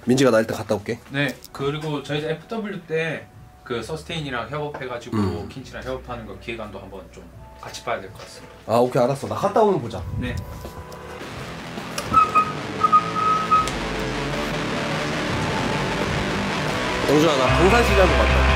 민지가 나 일단 갔다 올게. 네. 그리고 저희 FW 때 그 서스테인이랑 협업해가지고 킨치랑 협업하는 거 기획안도 한번 좀 같이 봐야 될 것 같습니다. 아 오케이 알았어. 나 갔다 오면 보자. 네. 영준아 나 방산시장도 갔다 올게.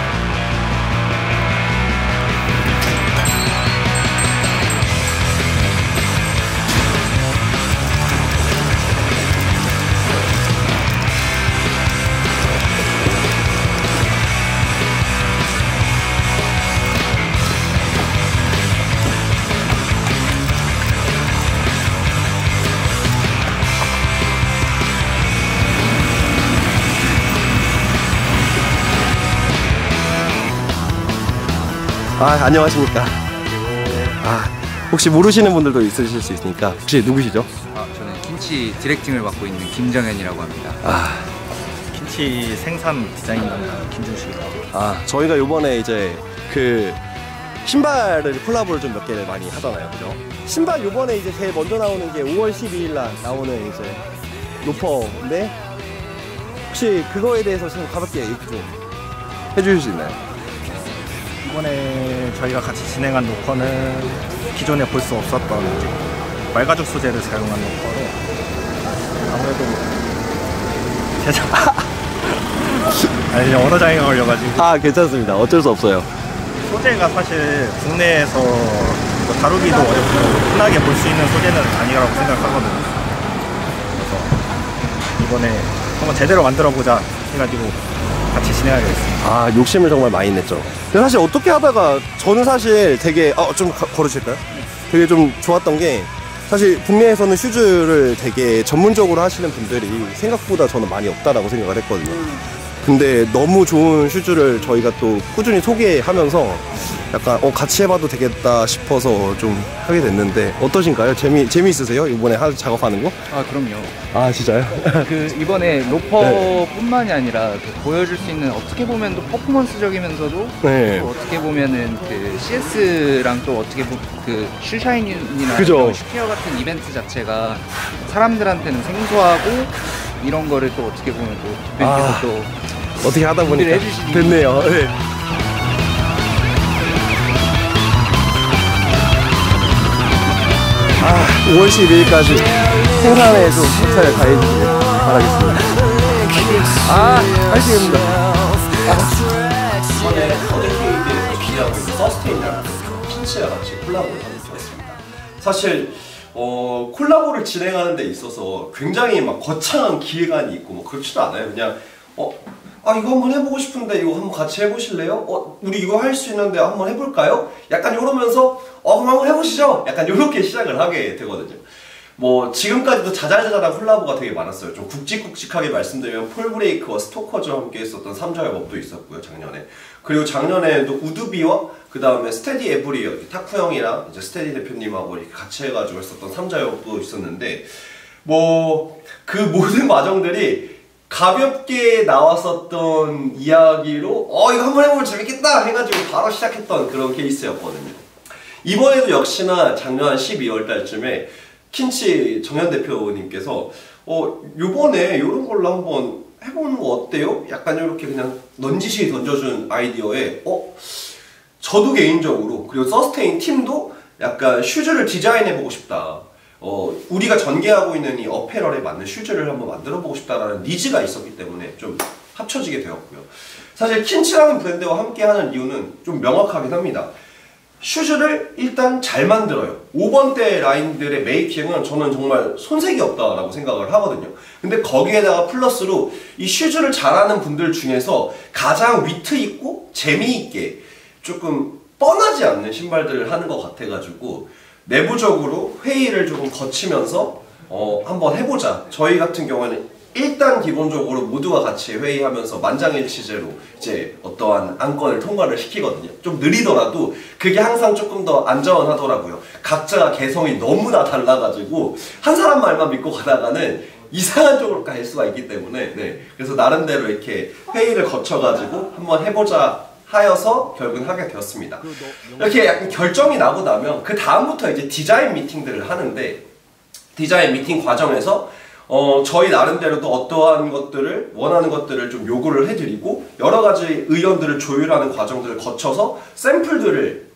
아 안녕하십니까. 아 혹시 모르시는 분들도 있으실 수 있으니까 혹시 누구시죠? 저는 킨치 디렉팅을 맡고 있는 김정현이라고 합니다. 킨치 생산 디자인 담당 김준식이라고 합니다. 저희가 요번에 이제 그 신발을 콜라보를 좀 몇 개를 많이 하잖아요, 그죠? 신발 요번에 이제 제일 먼저 나오는 게 5월 12일 날 나오는 이제 로퍼인데 혹시 그거에 대해서 좀 가볍게 얘기 좀 해주실 수 있나요? 이번에 저희가 같이 진행한 로퍼는 기존에 볼 수 없었던 이제 말가죽 소재를 사용한 로퍼로 아무래도 아니 언어 장애가 걸려가지고 괜찮습니다. 어쩔 수 없어요. 소재가 사실 국내에서 뭐 다루기도 어렵고 흔하게 볼 수 있는 소재는 아니라고 생각하거든요. 그래서 이번에 한번 제대로 만들어보자 해가지고 같이 진행하게 됐습니다. 욕심을 정말 많이 냈죠. 근데 사실 어떻게 하다가 저는 사실 되게 좀 걸으실까요? 되게 좀 좋았던 게 사실 국내에서는 슈즈를 되게 전문적으로 하시는 분들이 생각보다 저는 많이 없다라고 생각을 했거든요. 근데 너무 좋은 슈즈를 저희가 또 꾸준히 소개하면서 약간 같이 해봐도 되겠다 싶어서 좀 하게 됐는데 어떠신가요? 재미있으세요? 이번에 작업하는 거? 그럼요. 진짜요? 그 이번에 로퍼뿐만이 아니라 그 보여줄 수 있는 어떻게 보면 또 퍼포먼스적이면서도 네. 또 어떻게 보면은 그 CS랑 또 어떻게 그 슈샤인이나 그죠. 슈케어 같은 이벤트 자체가 사람들한테는 생소하고 이런 거를 또 어떻게 보면 또 대표님께서 또 어떻게 하다 보니까 해주시니 됐네요. 네. 5월 12일까지 생산에 좀 협찬을 다해주시길 바라겠습니다. 화이팅입니다. 이번에 어저께 기대하고 있는 서스테인이랑 킨치와 같이 콜라보를 하게 되었습니다. 사실 콜라보를 진행하는 데 있어서 굉장히 막 거창한 기획안이 있고 뭐 그렇지도 않아요. 그냥 이거 한번 해보고 싶은데 이거 한번 같이 해보실래요? 우리 이거 할 수 있는데 한번 해볼까요? 약간 이러면서 그럼 한번 해보시죠. 약간 이렇게 시작을 하게 되거든요. 뭐 지금까지도 자잘자잘한 콜라보가 되게 많았어요. 좀 굵직굵직하게 말씀드리면 폴브레이크와 스토커즈와 함께 했었던 3자의 법도 있었고요, 작년에. 그리고 작년에도 우드비와 그 다음에 스테디 에브리어, 타쿠 형이랑 이제 스테디 대표님하고 이렇게 같이 해가지고 했었던 3자의 법도 있었는데 뭐 그 모든 과정들이 가볍게 나왔었던 이야기로 이거 한번 해보면 재밌겠다 해가지고 바로 시작했던 그런 케이스였거든요. 이번에도 역시나 작년 한 12월 달쯤에 킨치 정현 대표님께서 요번에 요런 걸로 한번 해보는 거 어때요? 약간 이렇게 그냥 넌지시 던져준 아이디어에 저도 개인적으로 그리고 서스테인 팀도 약간 슈즈를 디자인해보고 싶다. 우리가 전개하고 있는 이 어페럴에 맞는 슈즈를 한번 만들어보고 싶다라는 니즈가 있었기 때문에 좀 합쳐지게 되었고요. 사실 킨치라는 브랜드와 함께하는 이유는 좀 명확하긴 합니다. 슈즈를 일단 잘 만들어요. 5번대 라인들의 메이킹은 저는 정말 손색이 없다라고 생각을 하거든요. 근데 거기에다가 플러스로 이 슈즈를 잘하는 분들 중에서 가장 위트 있고 재미있게 조금 뻔하지 않는 신발들을 하는 것 같아가지고 내부적으로 회의를 조금 거치면서 한번 해보자. 저희 같은 경우에는 일단 기본적으로 모두가 같이 회의하면서 만장일치제로 이제 어떠한 안건을 통과를 시키거든요. 좀 느리더라도 그게 항상 조금 더 안전하더라고요. 각자가 개성이 너무나 달라가지고 한 사람 말만 믿고 가다가는 이상한 쪽으로 갈 수가 있기 때문에 그래서 나름대로 이렇게 회의를 거쳐가지고 한번 해보자 하여서 결국은 하게 되었습니다. 이렇게 약간 결정이 나고 나면 그 다음부터 이제 디자인 미팅들을 하는데 디자인 미팅 과정에서 저희 나름대로도 어떠한 것들을 원하는 것들을 좀 요구를 해드리고 여러 가지 의견들을 조율하는 과정들을 거쳐서 샘플들을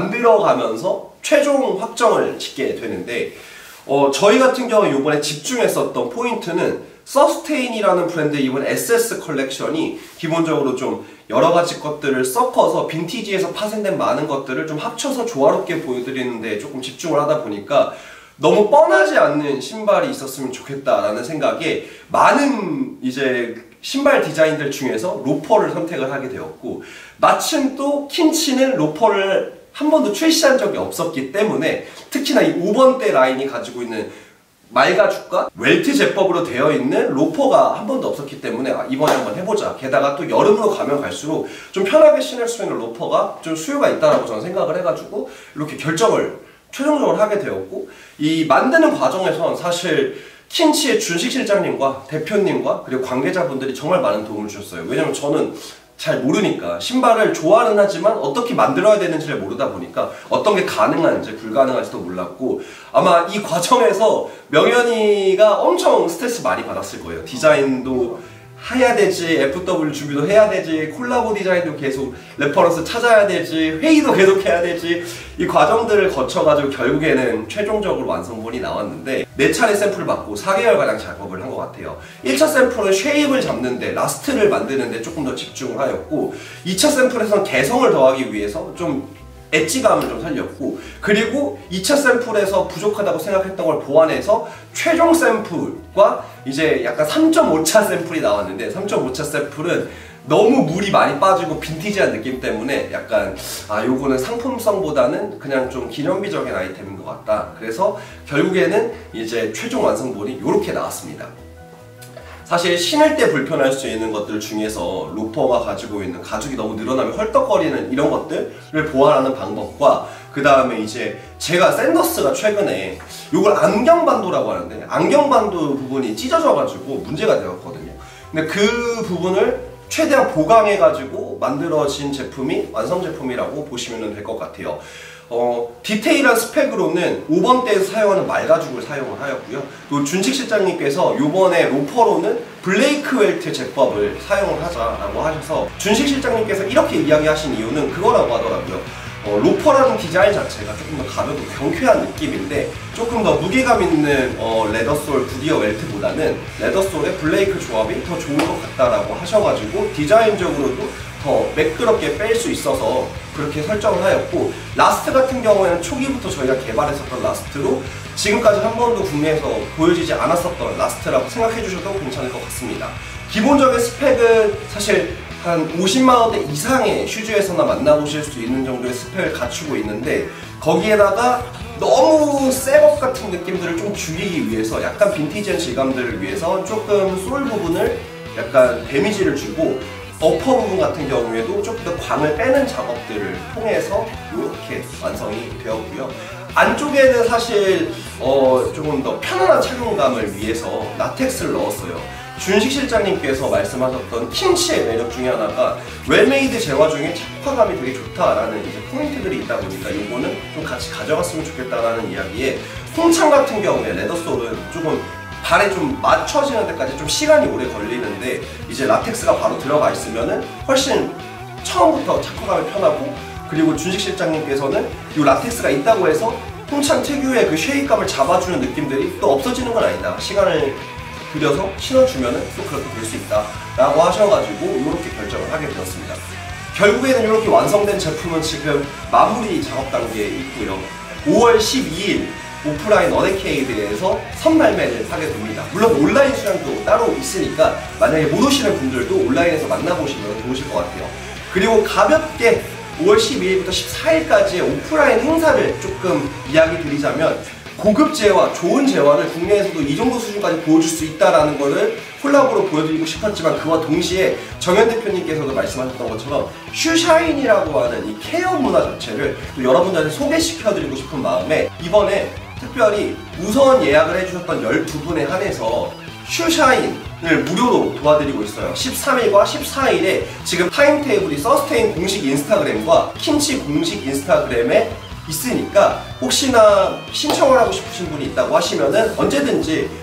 만들어가면서 최종 확정을 짓게 되는데 저희 같은 경우 이번에 집중했었던 포인트는 서스테인이라는 브랜드 이번 SS 컬렉션이 기본적으로 좀 여러 가지 것들을 섞어서 빈티지에서 파생된 많은 것들을 좀 합쳐서 조화롭게 보여드리는데 조금 집중을 하다 보니까 너무 뻔하지 않는 신발이 있었으면 좋겠다라는 생각에 많은 이제 신발 디자인들 중에서 로퍼를 선택을 하게 되었고, 마침 또 킨치는 로퍼를 한 번도 출시한 적이 없었기 때문에 특히나 이 5번대 라인이 가지고 있는 말가죽과 웰트 제법으로 되어 있는 로퍼가 한 번도 없었기 때문에 이번에 한번 해보자. 게다가 또 여름으로 가면 갈수록 좀 편하게 신을 수 있는 로퍼가 좀 수요가 있다라고 저는 생각을 해가지고 이렇게 결정을 최종적으로 하게 되었고, 이 만드는 과정에선 사실 킨치의 준식 실장님과 대표님과 그리고 관계자분들이 정말 많은 도움을 주셨어요. 왜냐면 저는 잘 모르니까, 신발을 좋아는 하지만 어떻게 만들어야 되는지를 모르다 보니까 어떤 게 가능한지 불가능한지도 몰랐고, 아마 이 과정에서 명현이가 엄청 스트레스 많이 받았을 거예요. 디자인도 해야 되지, FW 준비도 해야 되지, 콜라보 디자인도 계속 레퍼런스 찾아야 되지, 회의도 계속 해야 되지, 이 과정들을 거쳐가지고 결국에는 최종적으로 완성본이 나왔는데 4차례 샘플을 받고 4개월가량 작업을 한 것 같아요. 1차 샘플은 쉐입을 잡는데, 라스트를 만드는데 조금 더 집중을 하였고, 2차 샘플에서는 개성을 더하기 위해서 좀 엣지감을 좀 살렸고, 그리고 2차 샘플에서 부족하다고 생각했던 걸 보완해서 최종 샘플과 이제 약간 3.5차 샘플이 나왔는데, 3.5차 샘플은 너무 물이 많이 빠지고 빈티지한 느낌 때문에 약간 요거는 상품성보다는 그냥 좀 기념비적인 아이템인 것 같다. 그래서 결국에는 이제 최종 완성본이 이렇게 나왔습니다. 사실 신을 때 불편할 수 있는 것들 중에서 로퍼가 가지고 있는 가죽이 너무 늘어나면 헐떡거리는 이런 것들을 보완하는 방법과, 그 다음에 이제 제가 샌더스가 최근에 이걸 안경반도라고 하는데, 안경반도 부분이 찢어져가지고 문제가 되었거든요. 근데 그 부분을 최대한 보강해가지고 만들어진 제품이 완성 제품이라고 보시면 될 것 같아요. 디테일한 스펙으로는 5번대에서 사용하는 말가죽을 사용을 하였고요. 또 준식 실장님께서 이번에 로퍼로는 블레이크 웰트 제법을 사용을 하자라고 하셔서, 준식 실장님께서 이렇게 이야기하신 이유는 그거라고 하더라고요. 로퍼라는 디자인 자체가 조금 더 가볍고 경쾌한 느낌인데 조금 더 무게감 있는 레더솔 구디어 웰트보다는 레더솔의 블레이크 조합이 더 좋은 것 같다라고 하셔가지고 디자인적으로도 더 매끄럽게 뺄 수 있어서 그렇게 설정을 하였고, 라스트 같은 경우에는 초기부터 저희가 개발했었던 라스트로 지금까지 한 번도 국내에서 보여지지 않았었던 라스트라고 생각해 주셔도 괜찮을 것 같습니다. 기본적인 스펙은 사실 한 50만원대 이상의 슈즈에서나 만나보실 수 있는 정도의 스펙을 갖추고 있는데, 거기에다가 너무 셋업 같은 느낌들을 좀 줄이기 위해서, 약간 빈티지한 질감들을 위해서 조금 솔 부분을 약간 데미지를 주고, 어퍼 부분 같은 경우에도 조금 더 광을 빼는 작업들을 통해서 이렇게 완성이 되었고요. 안쪽에는 사실 조금 더 편안한 착용감을 위해서 라텍스를 넣었어요. 준식 실장님께서 말씀하셨던 킨치의 매력 중에 하나가 웰메이드 재화 중에 착화감이 되게 좋다라는 이제 포인트들이 있다 보니까 이거는 좀 같이 가져갔으면 좋겠다라는 이야기에, 홍창 같은 경우에 레더솔은 조금 발에 좀 맞춰지는 데까지 좀 시간이 오래 걸리는데, 이제 라텍스가 바로 들어가 있으면은 훨씬 처음부터 착화감이 편하고, 그리고 준식 실장님께서는 이 라텍스가 있다고 해서 홍창 특유의 그 쉐입감을 잡아주는 느낌들이 또 없어지는 건 아니다, 시간을 들여서 신어주면은 또 그렇게 될 수 있다 라고 하셔가지고 이렇게 결정을 하게 되었습니다. 결국에는 이렇게 완성된 제품은 지금 마무리 작업 단계에 있고요. 5월 12일 오프라인 어데케이드에서 선발매를 하게 됩니다. 물론 온라인 수량도 따로 있으니까 만약에 못 오시는 분들도 온라인에서 만나보시면 좋으실 것 같아요. 그리고 가볍게 5월 12일부터 14일까지의 오프라인 행사를 조금 이야기 드리자면, 고급 재화, 좋은 재화를 국내에서도 이 정도 수준까지 보여줄 수 있다는 거를 콜라보로 보여드리고 싶었지만, 그와 동시에 정현 대표님께서도 말씀하셨던 것처럼 슈샤인이라고 하는 이 케어 문화 자체를 또 여러분들한테 소개시켜드리고 싶은 마음에 이번에 특별히 우선 예약을 해주셨던 12분에 한해서 슈샤인을 무료로 도와드리고 있어요. 13일과 14일에 지금 타임테이블이 서스테인 공식 인스타그램과 킨치 공식 인스타그램에 있으니까, 혹시나 신청을 하고 싶으신 분이 있다고 하시면은 언제든지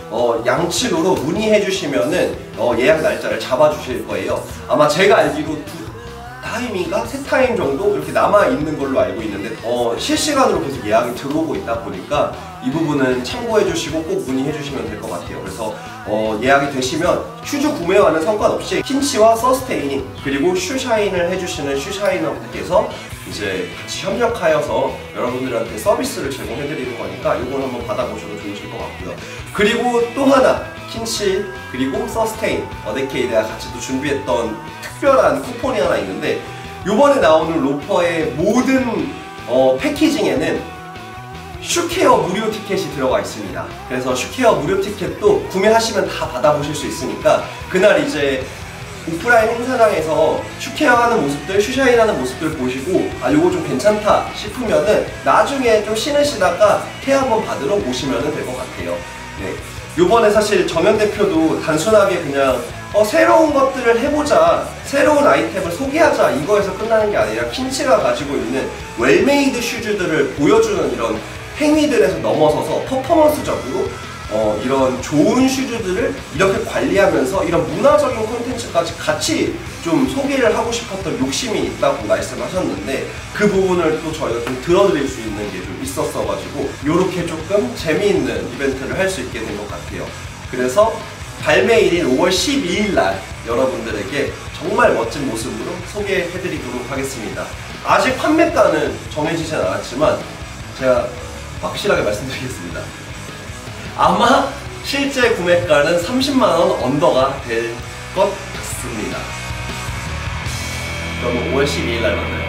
양측으로 문의해 주시면은 예약 날짜를 잡아 주실 거예요. 아마 제가 알기로 2타임인가 3타임 정도 이렇게 남아 있는 걸로 알고 있는데 실시간으로 계속 예약이 들어오고 있다 보니까 이 부분은 참고해 주시고 꼭 문의해 주시면 될 것 같아요. 그래서 예약이 되시면 슈즈 구매와는 상관없이 킨치와 서스테인 그리고 슈샤인을 해주시는 슈샤이너분께서 이제 같이 협력하여서 여러분들한테 서비스를 제공해 드리는 거니까 이걸 한번 받아보셔도 좋으실 것 같고요. 그리고 또 하나 킨치 그리고 서스테인 어데케이드가 같이 또 준비했던 특별한 쿠폰이 하나 있는데 이번에 나오는 로퍼의 모든 패키징에는 슈케어 무료 티켓이 들어가 있습니다. 그래서 슈케어 무료 티켓도 구매하시면 다 받아보실 수 있으니까 그날 이제 오프라인 행사장에서 슈케어 하는 모습들, 슈샤인 하는 모습들 보시고 아 요거 좀 괜찮다 싶으면은 나중에 좀 신으시다가 케어 한번 받으러 오시면 될 것 같아요. 네. 요번에 사실 정현 대표도 단순하게 그냥 새로운 것들을 해보자, 새로운 아이템을 소개하자 이거에서 끝나는 게 아니라 킨치가 가지고 있는 웰메이드 슈즈들을 보여주는 이런 행위들에서 넘어서서 퍼포먼스적으로 이런 좋은 슈즈들을 이렇게 관리하면서 이런 문화적인 콘텐츠까지 같이 좀 소개를 하고 싶었던 욕심이 있다고 말씀하셨는데 그 부분을 또 저희가 좀 들어드릴 수 있는 게 좀 있었어가지고 이렇게 조금 재미있는 이벤트를 할 수 있게 된 것 같아요. 그래서 발매일인 5월 12일 날 여러분들에게 정말 멋진 모습으로 소개해드리도록 하겠습니다. 아직 판매가는 정해지진 않았지만 제가 확실하게 말씀드리겠습니다. 아마 실제 구매가는 30만원 언더가 될 것 같습니다. 그럼 5월 12일 날 만나요.